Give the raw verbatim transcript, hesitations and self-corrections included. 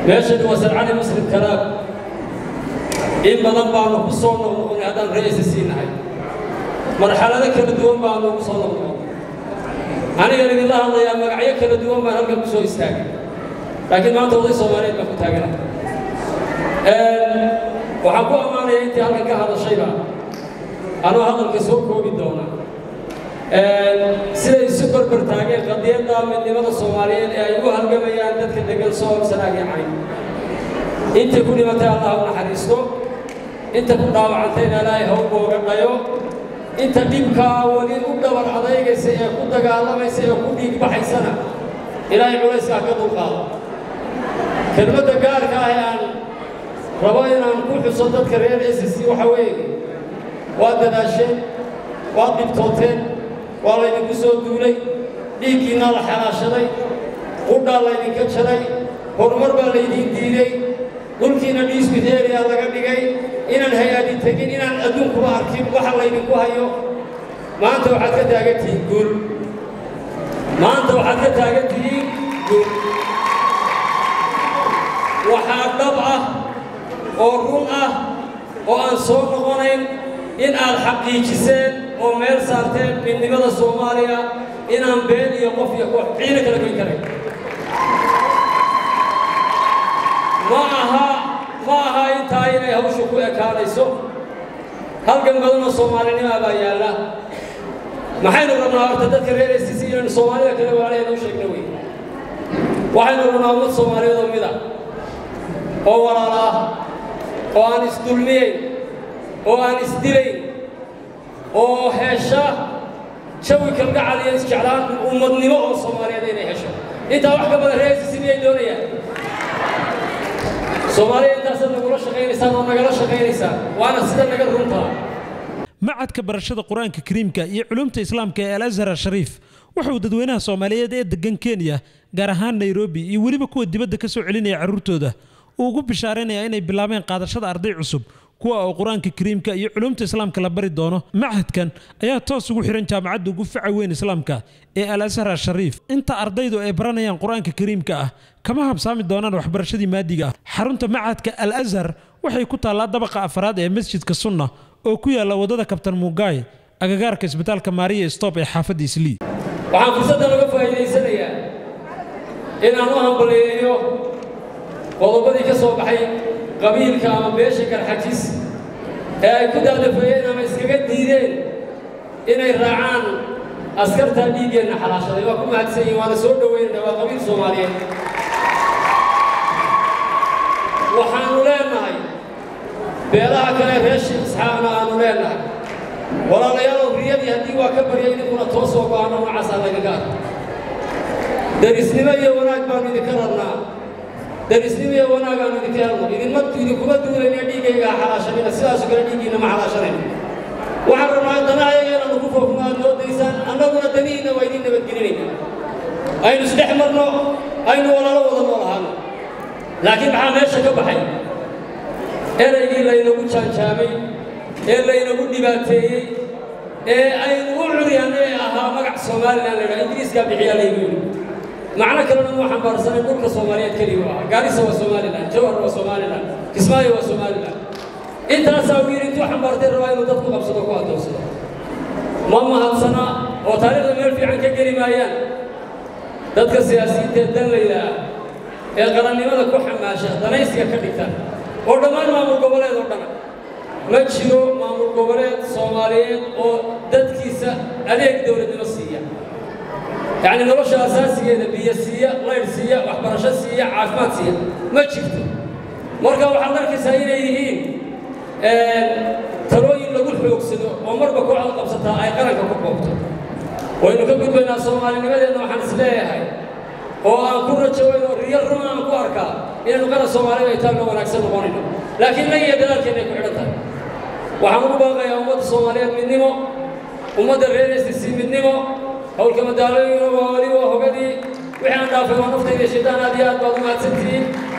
ماشي وصل علي مصر الكلام إن بدن بانو بصون نقول هذا الرئيس السين هاي مرحلة ذكر الدوام بانو بصون نقول أنا قال الله الله يا مقعية كل الدوام بانو قبل بصون يستاجر لكن ما توضي صومالي ما كنت هاجنا وحبوا أمانة أنت هذا كهذا الشيء أنا هذا الكسور كوبي دونا سيد السوبر برتاجي قضية دام من لماذا الصوماليين أيوه هالجميع أنت تكلم صوم سناجي عين أنت كل ما تعالى الله حريصه أنت كل ما عتينا لا يهو بورقيو أنت بيمكا ولي أقدر عليك سيكون دجالة ما سيكون ديك بحسنا إلى يعوز كأكد القاضي كلمة دجال كاهيان رواينا نقول حصدت كرير إسسي وحويج وهذا الشيء وهذا بتوتين والله ينقصوا دولي ليكينا الحراشة قلنا الله ينكشري هرمر باليدين ديري قلكينا ديس بديري هذا قبل جاي إن الهيئة تجين إن الأدون كبار كيف وحلا ينقوا هيو ما أنت وحدك تاجتي قول ما أنت وحدك تاجتي قول وحاب طبعه ورمه وأنصار غنين إن الحقيقيين ومير سارتين من نبض الصومالية إن أم بين يقف يقف عينك لكل كلام معها معها إنتاين يهوش كوي كاريسو هل كم قلنا الصوماليين ما بيالا ما حين قلنا ارتدت كرير استسير الصومالية كلام عليه نوش كنوي وحين قلنا أمد الصومالية ضميدا هو وراء وأن استلمين وأن استلين oo heesha shawi kalga caliyan isjeclaan ummadnimo oo Soomaaliyeed inay hesho inta wax ka badan reer sidii doonayaan Soomaaliyeed intaas nagula shaqeynaysan oo nagala shaqeynaysan waana sida naga runtaa macadka barashada quraanka kariimka iyo culumta islaamka ee Al-Azhar Sharif wuxuu dadweynaha Soomaaliyeed ee degan Kenya gaar ahaan Nairobi iyo waliba kuwa dibadda ka soo celinaya carruurtooda ugu bishaareynaya inay bilaabeen qaadashada arday cusub kuwa quraanka kariimka iyo culumta islaamka la bari doono macadkan ayaa toos ugu xiran jaamacadda ugu faca weyn islaamka ee Al-Azhar Sharif inta ardaydu ay baranayaan quraanka kariimka ah kama habsaami doonaan waxbarashadii maadiga xarunta macadka Al-Azhar waxay ku taalaa dabaqa afraad ee masjidka Sunna oo ku yaala wadada Kabtan Mugaay agagaarka isbitaalka Maariya Stop ee xaafadda Islii waxaan fursadda laga faa'iideysanayaa in aan u hambaleeyo qodobadii ka soo baxay qabiilka ama beesha garxajis ee ay ku daadafayeen ama iskaga diideen inay raacaan askarta dhiigeenna xalaashaday waa ku mahadsan yihiin waana soo dhaweynayna waa qabiil Soomaaliyeed waxaanu leenahay beelaha kale reeshi isxaaqna aanu leenahay walaalayaal riyadii haddii waa ka baryay idinkuna toos oo go'aano noocaas laga gaaro darisnimo iyo wanaag baanu idinka rabnaa darisnimo wanaaga aan idinka helno idinma idinkuma duulayna dhiigayga xalaashanina sidaas oo kale dhiigiina ma xalaashanayno waxaan rabnaa danahayaga inaanu ku foofno aad noo daysaan annaguna danihiina waa idin nabadgelinayna aynu isdhex marno aynu walaalo wada noolahaano laakiin maxaa meesha ka baxay eraygii laynagu jaanjaamay ee laynagu dhibaateeyey ee aynu u curyaanay ee ahaa magac Soomaaliland la yidhaha ingiriiska bixiyaa laygu yidhi معنى كلامنا هو حنبارسنا نقول كصوماليات كليوة قاريسة وصوماليلاند جوهر وصوماليلاند كسماية وصوماليلاند أنت أساوير أنتو حنبارتين رواية وتطبق بصدق وقت وصدق ماما هالسنة وتاريخ الميل في عنك كلمايان ذاتك السياسيين تدل إلى القرآن لماذا كو حماشة دنايسي كدكتان وردمان مامور قبلات وردمان مجشنو مامور قبلات صوماليات ودادكيسة عليك دولة نمسية يعني نرشة أساسية بيسية غيرسية وحبرشة عافماتية ما شفته مركب وحضرك سايرين تروي لقول حلوك سدو ومر بكو على قبضتها أي قرنك كوكوبته وإنه كبد بين الصومالي نبدأ إنه حنسليه هاي هو أنكر تشوي الريال رما أنكو أركا إنه كان الصومالي يتابع ونكسر قانونه لكن لا يدل كأنه كعدتها وحمر باقي أمة الصوماليات من نمو أمة الرئيس السي من نمو هول كما دارين وولي وهو قدي وحنا دافع ونفتي الشيطان هذه بعض ما تسنتين